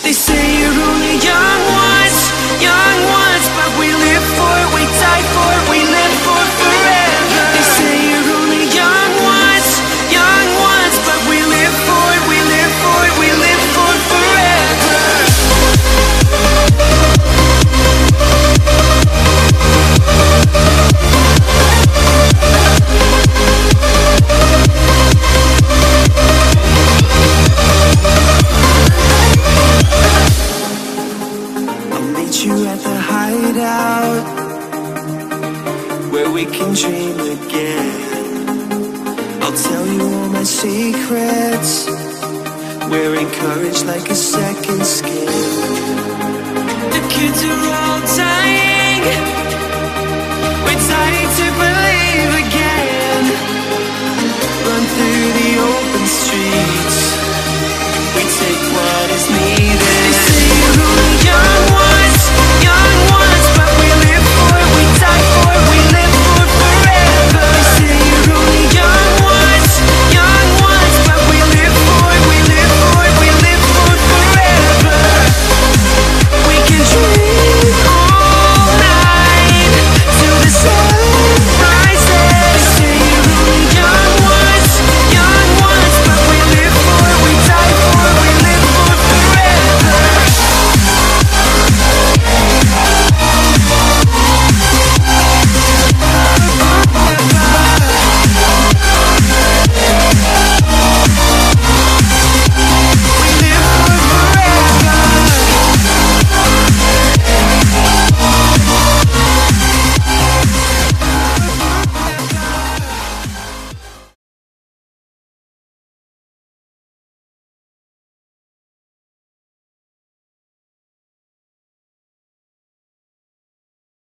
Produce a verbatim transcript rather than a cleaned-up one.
They say you're only young once, young once, but we live for it, we die for it, we live for forever. They say you're only young once, young once, but we live for it, we live for it, we live for forever. You at the hideout, where we can dream again. I'll tell you all my secrets, wearing courage like a second skin. The kids are all dying, we're dying to believe again. Run through the open street,